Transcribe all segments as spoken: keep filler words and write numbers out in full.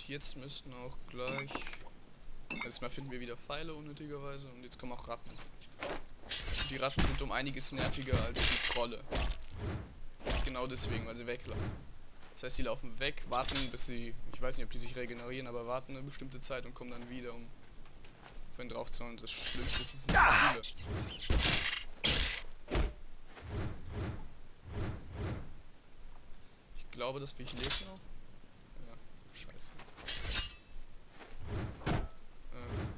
jetzt müssten auch gleich... Erstmal finden wir wieder Pfeile unnötigerweise und jetzt kommen auch Ratten. Und die Ratten sind um einiges nerviger als die Trolle. Genau deswegen, weil sie weglaufen. Das heißt, die laufen weg, warten bis sie... Ich weiß nicht, ob die sich regenerieren, aber warten eine bestimmte Zeit und kommen dann wieder, um auf ihn drauf zu hauen. Das Schlimmste ist, es sind viele. Ich glaube, das Viech lebt noch. Ja, scheiße. Ähm.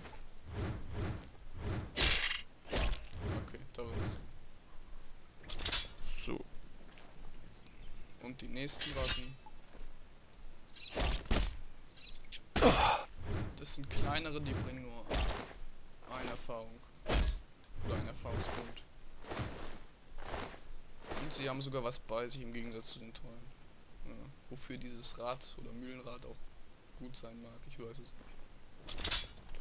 Okay, da war's. So. Und die nächsten Ratten. Das sind kleinere, die bringen nur eine Erfahrung. Oder einen Erfahrungspunkt. Und sie haben sogar was bei sich im Gegensatz zu den Trollen. Ja, wofür dieses Rad oder Mühlenrad auch gut sein mag, ich weiß es nicht.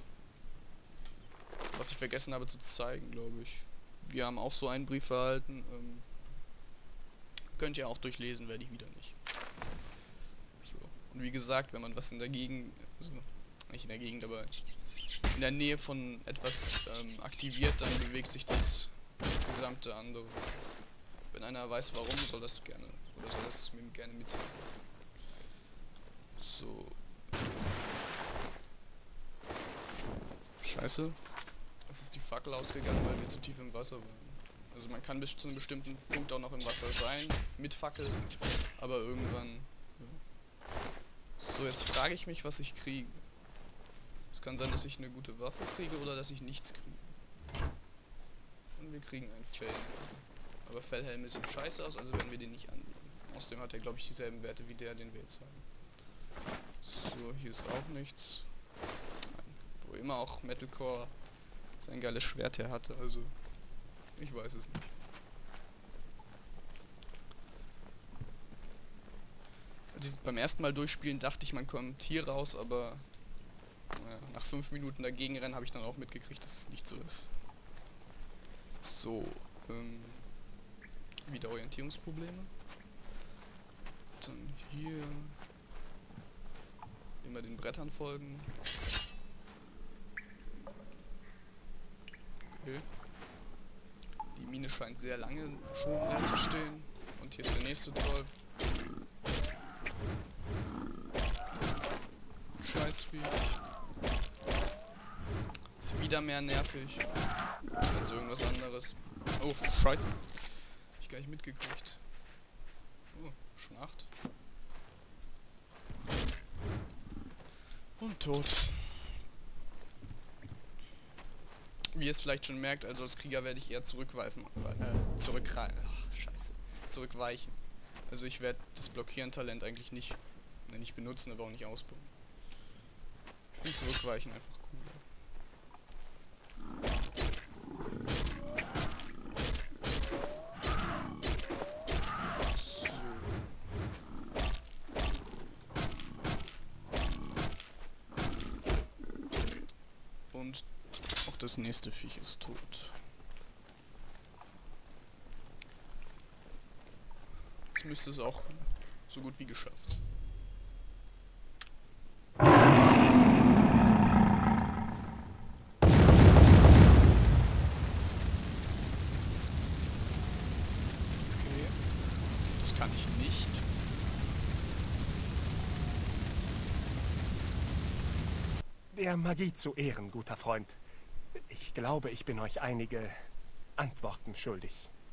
Was ich vergessen habe zu zeigen, glaube ich. Wir haben auch so einen Brief erhalten. Ähm, könnt ihr auch durchlesen, werde ich wieder nicht. So. Und wie gesagt, wenn man was in der Gegend, also nicht in der Gegend, aber in der Nähe von etwas ähm, aktiviert, dann bewegt sich das gesamte andere. Wenn einer weiß warum, soll das gerne, oder soll das mir gerne mitteilen. So. Scheiße. Es ist die Fackel ausgegangen, weil wir zu tief im Wasser waren. Also man kann bis zu einem bestimmten Punkt auch noch im Wasser sein, mit Fackel, aber irgendwann... Ja. So, jetzt frage ich mich, was ich kriege. Es kann sein, dass ich eine gute Waffe kriege oder dass ich nichts kriege. Und wir kriegen einen Fell. Aber Fellhelme sehen scheiße aus, also werden wir den nicht annehmen. Außerdem hat er, glaube ich, dieselben Werte wie der, den wir jetzt haben. So, hier ist auch nichts. Nein. Wo immer auch Metalcore sein geiles Schwert her hatte, also ich weiß es nicht. Also beim ersten Mal durchspielen dachte ich, man kommt hier raus, aber naja, nach fünf Minuten dagegen rennen habe ich dann auch mitgekriegt, dass es nicht so ist. So, ähm, wieder Orientierungsprobleme. Dann hier immer den Brettern folgen. Okay. Die Mine scheint sehr lange schon leer zu stehen. Und hier ist der nächste Troll. Scheißvieh. Ist wieder mehr nervig als irgendwas anderes. Oh, scheiße. Hab ich gar nicht mitgekriegt. Oh, schon acht. Und tot. Wie ihr es vielleicht schon merkt, also als Krieger werde ich eher zurückweichen. Äh, zurückrein. Ach, scheiße. Zurückweichen. Also ich werde das Blockieren-Talent eigentlich nicht, ne, nicht benutzen, aber auch nicht ausbauen. Ich finde Zurückweichen einfach cooler. So. Und auch das nächste Viech ist tot. Jetzt müsste es auch so gut wie geschafft. Okay, das kann ich nicht. Der Magie zu Ehren, guter Freund. Ich glaube, ich bin euch einige Antworten schuldig.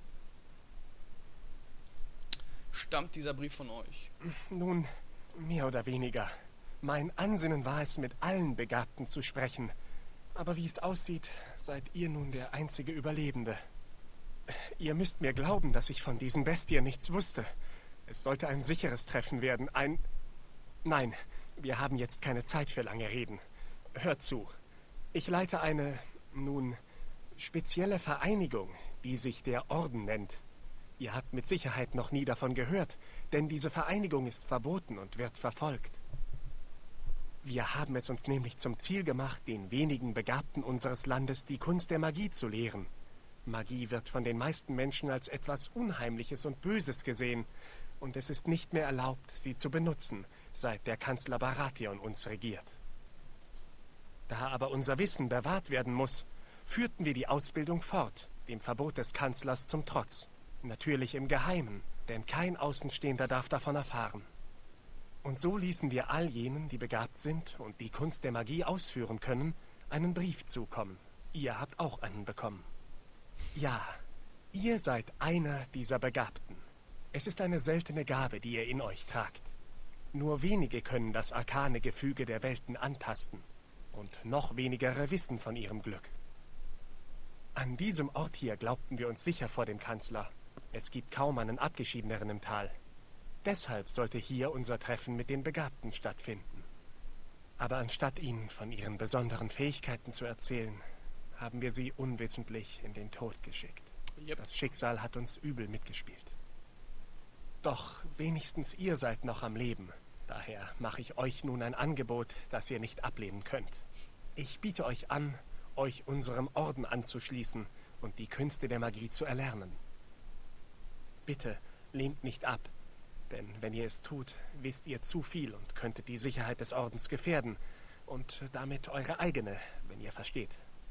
Stammt dieser Brief von euch? Nun, mehr oder weniger. Mein Ansinnen war es, mit allen Begabten zu sprechen. Aber wie es aussieht, seid ihr nun der einzige Überlebende. Ihr müsst mir glauben, dass ich von diesen Bestien nichts wusste. Es sollte ein sicheres Treffen werden, ein... Nein, wir haben jetzt keine Zeit für lange Reden. Hört zu. Ich leite eine, nun, spezielle Vereinigung, die sich der Orden nennt. Ihr habt mit Sicherheit noch nie davon gehört, denn diese Vereinigung ist verboten und wird verfolgt. Wir haben es uns nämlich zum Ziel gemacht, den wenigen Begabten unseres Landes die Kunst der Magie zu lehren. Magie wird von den meisten Menschen als etwas Unheimliches und Böses gesehen, und es ist nicht mehr erlaubt, sie zu benutzen, seit der Kanzler Baratheon uns regiert. Da aber unser Wissen bewahrt werden muss, führten wir die Ausbildung fort, dem Verbot des Kanzlers zum Trotz. Natürlich im Geheimen, denn kein Außenstehender darf davon erfahren. Und so ließen wir all jenen, die begabt sind und die Kunst der Magie ausführen können, einen Brief zukommen. Ihr habt auch einen bekommen. Ja, ihr seid einer dieser Begabten. Es ist eine seltene Gabe, die ihr in euch tragt. Nur wenige können das arkane Gefüge der Welten antasten. Und noch wenigere wissen von ihrem Glück. An diesem Ort hier glaubten wir uns sicher vor dem Kanzler. Es gibt kaum einen Abgeschiedeneren im Tal. Deshalb sollte hier unser Treffen mit den Begabten stattfinden. Aber anstatt ihnen von ihren besonderen Fähigkeiten zu erzählen, haben wir sie unwissentlich in den Tod geschickt. Yep. Das Schicksal hat uns übel mitgespielt. Doch wenigstens ihr seid noch am Leben. Daher mache ich euch nun ein Angebot, das ihr nicht ablehnen könnt. Ich biete euch an, euch unserem Orden anzuschließen und die Künste der Magie zu erlernen. Bitte, lehnt nicht ab, denn wenn ihr es tut, wisst ihr zu viel und könntet die Sicherheit des Ordens gefährden und damit eure eigene, wenn ihr versteht.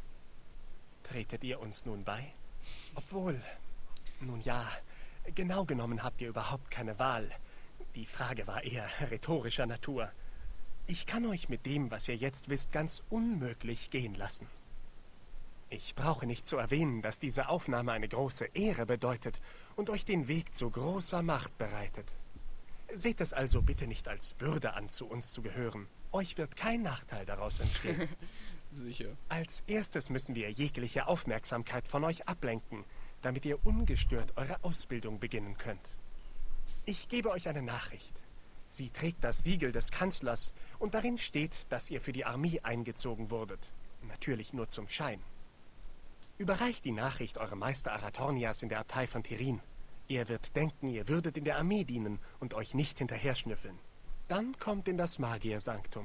Tretet ihr uns nun bei? Obwohl, nun ja, genau genommen habt ihr überhaupt keine Wahl. Die Frage war eher rhetorischer Natur. Ich kann euch mit dem, was ihr jetzt wisst, ganz unmöglich gehen lassen. Ich brauche nicht zu erwähnen, dass diese Aufnahme eine große Ehre bedeutet und euch den Weg zu großer Macht bereitet. Seht es also bitte nicht als Bürde an, zu uns zu gehören. Euch wird kein Nachteil daraus entstehen. Sicher. Als erstes müssen wir jegliche Aufmerksamkeit von euch ablenken, damit ihr ungestört eure Ausbildung beginnen könnt. Ich gebe euch eine Nachricht. Sie trägt das Siegel des Kanzlers und darin steht, dass ihr für die Armee eingezogen wurdet. Natürlich nur zum Schein. Überreicht die Nachricht eurem Meister Arathornias in der Abtei von Tirin. Er wird denken, ihr würdet in der Armee dienen und euch nicht hinterher schnüffeln. Dann kommt in das Magiersanktum.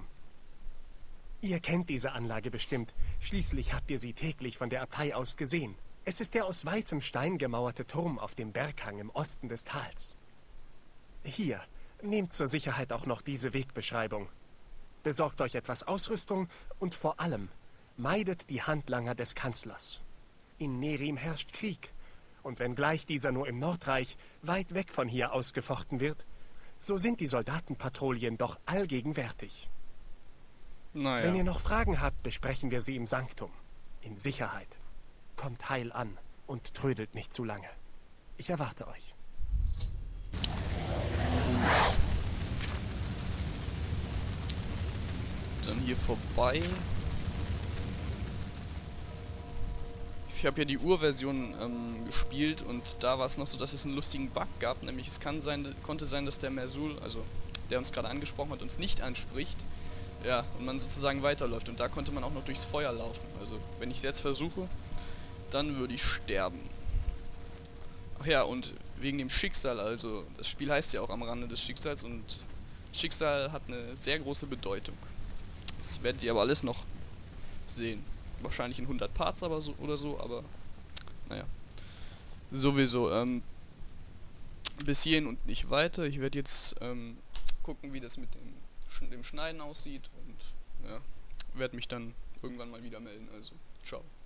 Ihr kennt diese Anlage bestimmt. Schließlich habt ihr sie täglich von der Abtei aus gesehen. Es ist der aus weißem Stein gemauerte Turm auf dem Berghang im Osten des Tals. Hier, nehmt zur Sicherheit auch noch diese Wegbeschreibung. Besorgt euch etwas Ausrüstung und vor allem meidet die Handlanger des Kanzlers. In Nerim herrscht Krieg, und wenngleich dieser nur im Nordreich weit weg von hier ausgefochten wird, so sind die Soldatenpatrouillen doch allgegenwärtig. Naja. Wenn ihr noch Fragen habt, besprechen wir sie im Sanktum. In Sicherheit. Kommt heil an und trödelt nicht zu lange. Ich erwarte euch. Dann hier vorbei. Ich habe ja die Urversion ähm, gespielt und da war es noch so, dass es einen lustigen Bug gab, nämlich es kann sein, konnte sein, dass der Mersul, also der uns gerade angesprochen hat, uns nicht anspricht. Ja, und man sozusagen weiterläuft und da konnte man auch noch durchs Feuer laufen. Also wenn ich es jetzt versuche, dann würde ich sterben. Ach ja, und wegen dem Schicksal, also das Spiel heißt ja auch am Rande des Schicksals und Schicksal hat eine sehr große Bedeutung. Das werdet ihr aber alles noch sehen. Wahrscheinlich in hundert Parts aber so oder so, aber naja. Sowieso, ähm, bis hierhin und nicht weiter. Ich werde jetzt ähm, gucken, wie das mit dem, Sch dem Schneiden aussieht und ja, werde mich dann irgendwann mal wieder melden. Also, ciao.